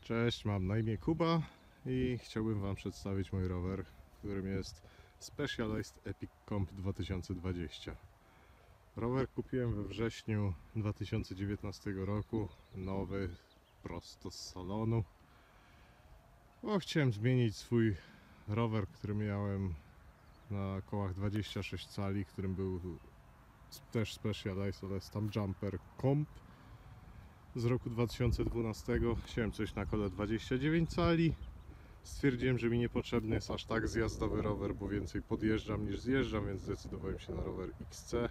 Cześć, mam na imię Kuba i chciałbym Wam przedstawić mój rower, którym jest Specialized Epic Comp 2020. Rower kupiłem we wrześniu 2019 roku, nowy, prosto z salonu. Bo chciałem zmienić swój rower, który miałem na kołach 26 cali, którym był też Specialized, ale jest tam Jumper Comp z roku 2012. Chciałem coś na kole 29 cali. Stwierdziłem, że mi niepotrzebny jest aż tak zjazdowy rower, bo więcej podjeżdżam niż zjeżdżam, więc zdecydowałem się na rower XC.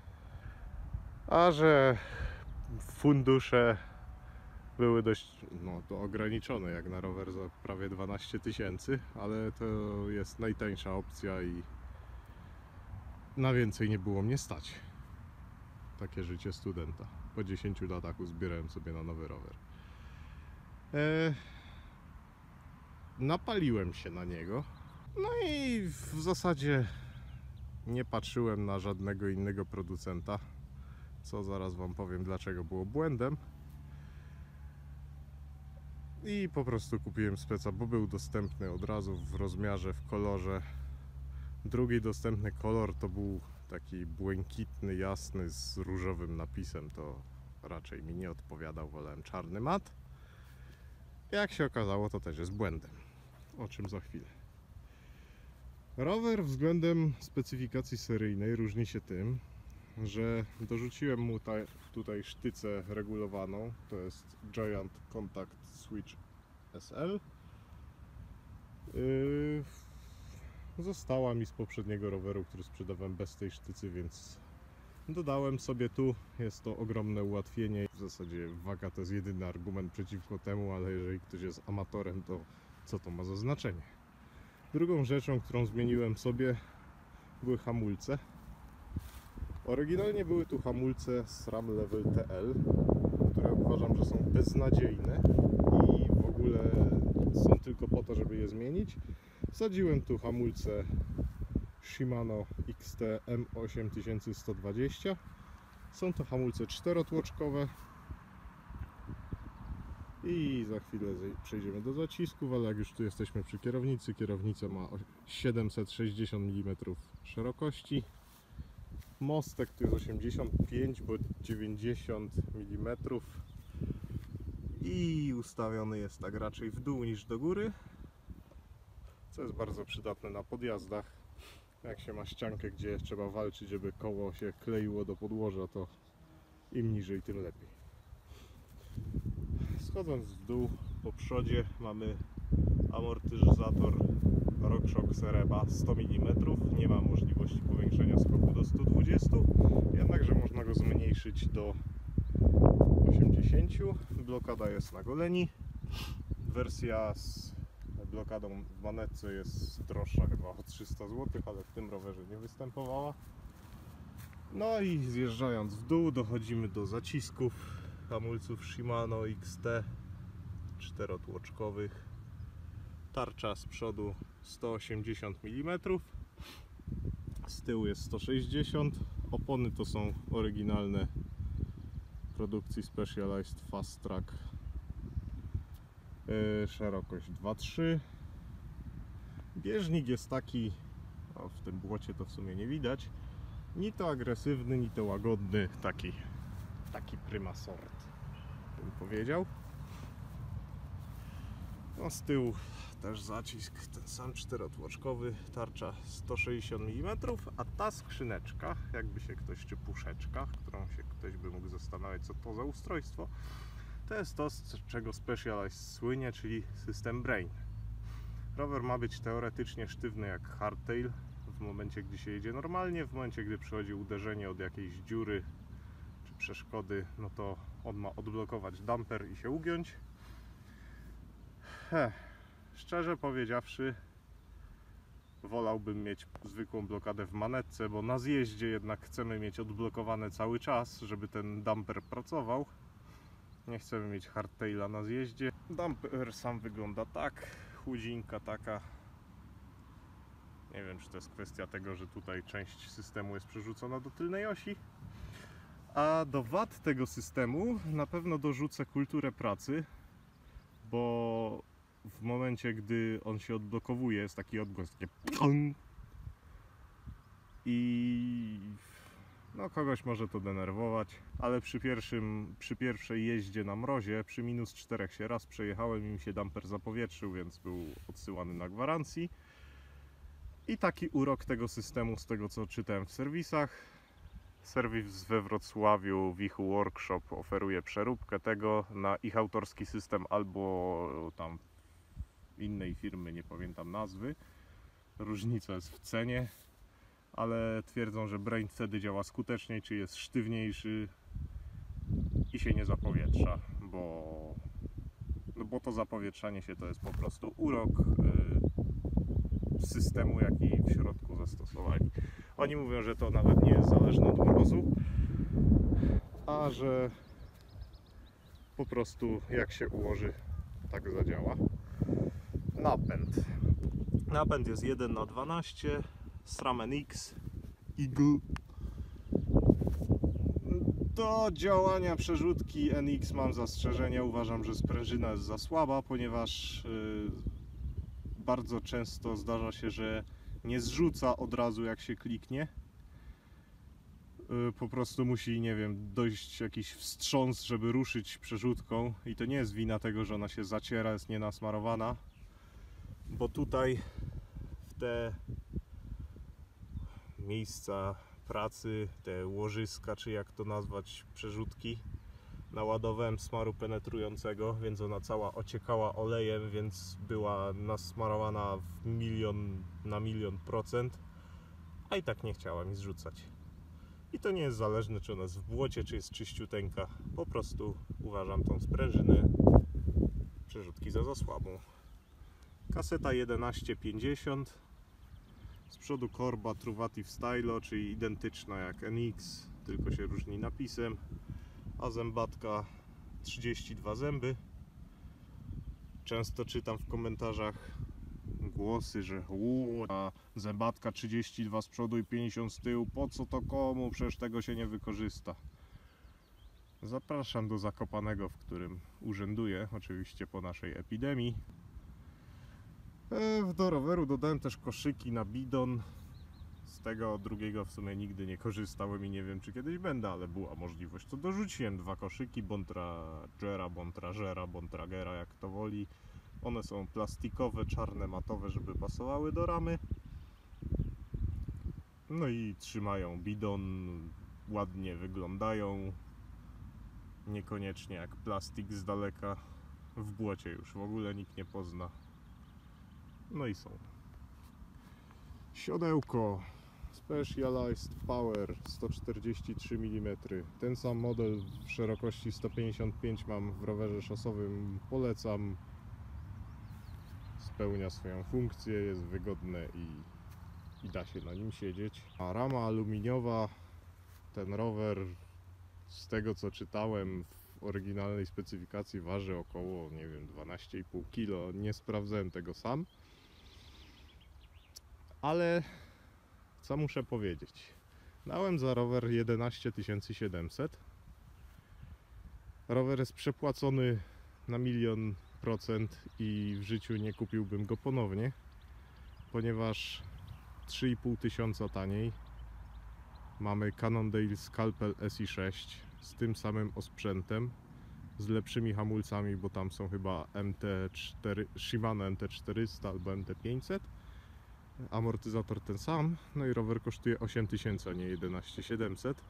A że fundusze były dość to ograniczone, jak na rower za prawie 12 000, ale to jest najtańsza opcja i na więcej nie było mnie stać. Takie życie studenta. Po 10 latach uzbierałem sobie na nowy rower. Napaliłem się na niego. No i w zasadzie nie patrzyłem na żadnego innego producenta, co zaraz Wam powiem, dlaczego było błędem. I po prostu kupiłem speca, bo był dostępny od razu w rozmiarze, w kolorze. Drugi dostępny kolor to był taki błękitny, jasny z różowym napisem. To raczej mi nie odpowiadał, wolałem czarny mat. Jak się okazało, to też jest błędem, o czym za chwilę. Rower względem specyfikacji seryjnej różni się tym, że dorzuciłem mu tutaj sztycę regulowaną. To jest Giant Contact Switch SL. Została mi z poprzedniego roweru, który sprzedawałem bez tej sztycy, więc dodałem sobie tu. Jest to ogromne ułatwienie. W zasadzie waga to jest jedyny argument przeciwko temu, ale jeżeli ktoś jest amatorem, to co to ma za znaczenie? Drugą rzeczą, którą zmieniłem sobie, były hamulce. Oryginalnie były tu hamulce SRAM Level TL, które uważam, że są beznadziejne i w ogóle są tylko po to, żeby je zmienić. Wsadziłem tu hamulce Shimano XT M8120. Są to hamulce czterotłoczkowe i za chwilę przejdziemy do zacisków, ale jak już tu jesteśmy przy kierownicy, kierownica ma 760 mm szerokości. Mostek tu jest 85 bo 90 mm i ustawiony jest tak raczej w dół niż do góry, co jest bardzo przydatne na podjazdach. Jak się ma ściankę, gdzie trzeba walczyć, żeby koło się kleiło do podłoża, to im niżej, tym lepiej. Schodząc w dół, po przodzie mamy amortyzator RockShox Cereba 100 mm. Nie ma możliwości powiększenia skoku do 120, jednakże można go zmniejszyć do 80. Blokada jest na goleni. Wersja z blokadą w manetce jest droższa, chyba o 300 zł, ale w tym rowerze nie występowała. No i zjeżdżając w dół, dochodzimy do zacisków hamulców Shimano XT czterotłoczkowych. Tarcza z przodu 180 mm, z tyłu jest 160. Opony to są oryginalne produkcji Specialized Fast Track, szerokość 2,3. Bieżnik jest taki, w tym błocie to w sumie nie widać, ni to agresywny, ni to łagodny, taki prima sort, bym powiedział. No, z tyłu też zacisk ten sam czterotłoczkowy, tarcza 160 mm, a ta skrzyneczka, jakby się ktoś, czy puszeczka, którą się ktoś by mógł zastanawiać, co to za ustrojstwo, to jest to, z czego Specialized słynie, czyli system Brain. Rower ma być teoretycznie sztywny jak hardtail w momencie, gdy się jedzie normalnie. W momencie, gdy przychodzi uderzenie od jakiejś dziury czy przeszkody, no to on ma odblokować damper i się ugiąć. Szczerze powiedziawszy, wolałbym mieć zwykłą blokadę w manetce, bo na zjeździe jednak chcemy mieć odblokowane cały czas, żeby ten damper pracował. Nie chcemy mieć hardtaila na zjeździe. Damper sam wygląda tak, chudzinka taka. Nie wiem, czy to jest kwestia tego, że tutaj część systemu jest przerzucona do tylnej osi. A do wad tego systemu na pewno dorzucę kulturę pracy, bo w momencie, gdy on się odblokowuje, jest taki odgłos, takie ping, i no kogoś może to denerwować, ale przy pierwszej jeździe na mrozie, przy -4 się raz przejechałem i mi się damper zapowietrzył, więc był odsyłany na gwarancji. I taki urok tego systemu, z tego co czytałem w serwisach. Serwis we Wrocławiu, Wichu Workshop, oferuje przeróbkę tego na ich autorski system albo tam innej firmy, nie pamiętam nazwy. Różnica jest w cenie, ale twierdzą, że Brain wtedy działa skuteczniej, czy jest sztywniejszy i się nie zapowietrza, bo to zapowietrzanie się to jest po prostu urok systemu, jaki w środku zastosowali. Oni mówią, że to nawet nie jest zależne od mrozu, a że po prostu jak się ułoży, tak zadziała. Napęd jest 1/12 SRAM NX Eagle. Do działania przerzutki NX mam zastrzeżenia. Uważam, że sprężyna jest za słaba, ponieważ bardzo często zdarza się, że nie zrzuca od razu jak się kliknie. Po prostu musi, nie wiem, dojść jakiś wstrząs, żeby ruszyć przerzutką, i to nie jest wina tego, że ona się zaciera, jest nienasmarowana, bo tutaj w te miejsca pracy, te łożyska, czy jak to nazwać, przerzutki, naładowałem smaru penetrującego, więc ona cała ociekała olejem, więc była nasmarowana na 1.000.000%, a i tak nie chciała mi zrzucać. I to nie jest zależne, czy ona jest w błocie, czy jest czyściuteńka. Po prostu uważam tą sprężynę przerzutki za słabą. Kaseta 1150. Z przodu korba Truvativ Stylo, czyli identyczna jak NX, tylko się różni napisem. A zębatka 32 zęby. Często czytam w komentarzach głosy, że a zębatka 32 z przodu i 50 z tyłu, po co to komu, przecież tego się nie wykorzysta. Zapraszam do Zakopanego, w którym urzęduję, oczywiście po naszej epidemii. Do roweru dodałem też koszyki na bidon. Z tego drugiego w sumie nigdy nie korzystałem i nie wiem, czy kiedyś będę, ale była możliwość, to dorzuciłem 2 koszyki, Bontragera, Bontragera, jak to woli. One są plastikowe, czarne, matowe, żeby pasowały do ramy. No i trzymają bidon, ładnie wyglądają. Niekoniecznie jak plastik z daleka. W błocie już w ogóle nikt nie pozna. No i są. Siodełko Specialized Power 143 mm. Ten sam model w szerokości 155 mam w rowerze szosowym. Polecam. Spełnia swoją funkcję, jest wygodne i da się na nim siedzieć. A rama aluminiowa, ten rower, z tego co czytałem w oryginalnej specyfikacji, waży około, nie wiem, 12,5 kg. Nie sprawdzałem tego sam. Ale co muszę powiedzieć? Dałem za rower 11 700. Rower jest przepłacony na 1.000.000% i w życiu nie kupiłbym go ponownie, ponieważ 3500 taniej mamy Cannondale Scalpel SI6 z tym samym osprzętem, z lepszymi hamulcami, bo tam są chyba Shimano MT400 albo MT500. Amortyzator ten sam, no i rower kosztuje 8000, a nie 11 700.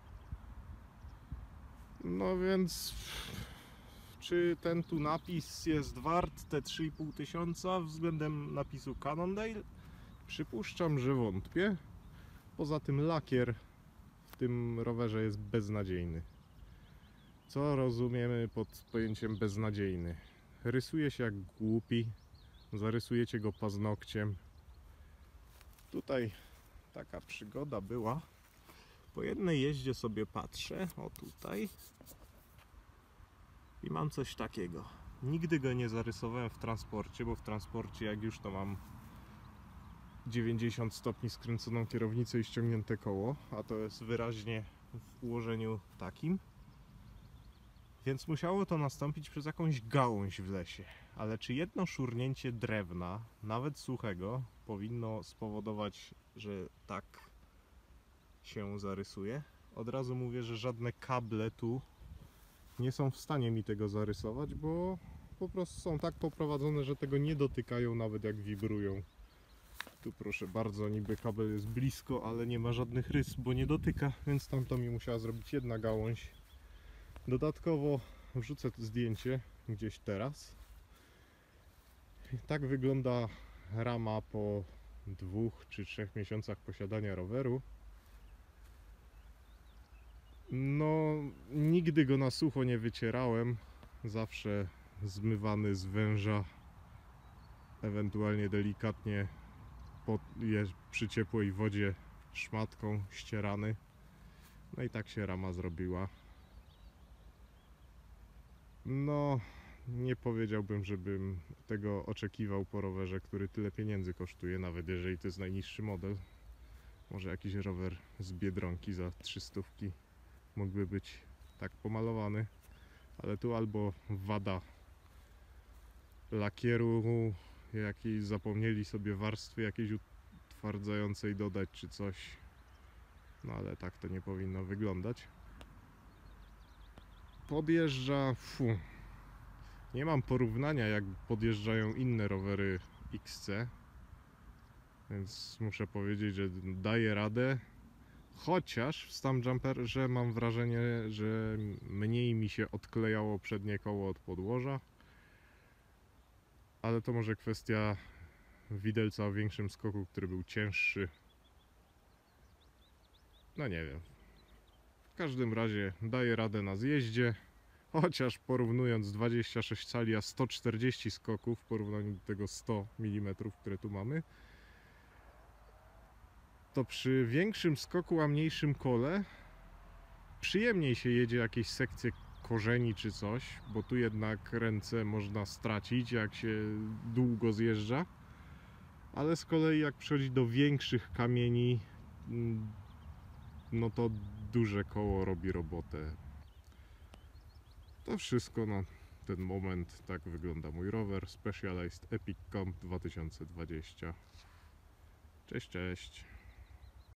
No więc czy ten tu napis jest wart te 3500 względem napisu Cannondale? Przypuszczam, że wątpię. Poza tym lakier w tym rowerze jest beznadziejny. Co rozumiemy pod pojęciem beznadziejny? Rysuje się jak głupi, zarysujecie go paznokciem. Tutaj taka przygoda była. Po jednej jeździe sobie patrzę, o tutaj, i mam coś takiego. Nigdy go nie zarysowałem w transporcie, bo w transporcie jak już to mam 90 stopni skręconą kierownicę i ściągnięte koło, a to jest wyraźnie w ułożeniu takim. Więc musiało to nastąpić przez jakąś gałąź w lesie. Ale czy jedno szurnięcie drewna, nawet suchego, powinno spowodować, że tak się zarysuje? Od razu mówię, że żadne kable tu nie są w stanie mi tego zarysować, bo po prostu są tak poprowadzone, że tego nie dotykają, nawet jak wibrują. Tu proszę bardzo, niby kabel jest blisko, ale nie ma żadnych rys, bo nie dotyka, więc tamto mi musiała zrobić jedna gałąź. Dodatkowo wrzucę zdjęcie gdzieś teraz. Tak wygląda rama po 2 czy 3 miesiącach posiadania roweru. No, nigdy go na sucho nie wycierałem. Zawsze zmywany z węża, ewentualnie delikatnie przy ciepłej wodzie szmatką ścierany. No i tak się rama zrobiła. No, nie powiedziałbym, żebym tego oczekiwał po rowerze, który tyle pieniędzy kosztuje, nawet jeżeli to jest najniższy model. Może jakiś rower z Biedronki za 300 mógłby być tak pomalowany, ale tu albo wada lakieru, jakiej zapomnieli sobie warstwy jakiejś utwardzającej dodać czy coś. No ale tak to nie powinno wyglądać. Podjeżdża, nie mam porównania, jak podjeżdżają inne rowery XC, więc muszę powiedzieć, że daje radę. Chociaż w Stumpjumperze mam wrażenie, że mniej mi się odklejało przednie koło od podłoża, ale to może kwestia widelca o większym skoku, który był cięższy. No nie wiem. W każdym razie daje radę na zjeździe. Chociaż porównując 26 cali a 140 skoków w porównaniu do tego 100 mm, które tu mamy, to przy większym skoku a mniejszym kole przyjemniej się jedzie jakieś sekcje korzeni czy coś, bo tu jednak ręce można stracić, jak się długo zjeżdża, ale z kolei jak przychodzi do większych kamieni, no to duże koło robi robotę. To wszystko na ten moment. Tak wygląda mój rower Specialized Epic Comp 2020. Cześć, cześć.